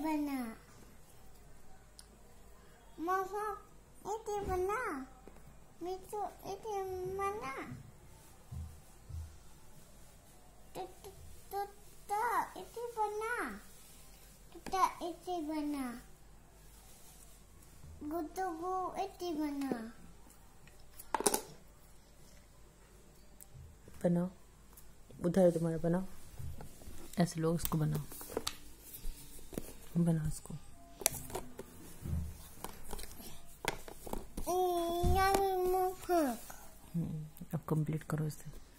बना मौसा इति बना मिठू इति बना तुत्ता इति बना तुत्ता इति बना गुतुगु इति बना बनाओ उधर तुम्हारा बनाओ ऐसे लोग इसको बनाओ इसको अब कंप्लीट करो इसे।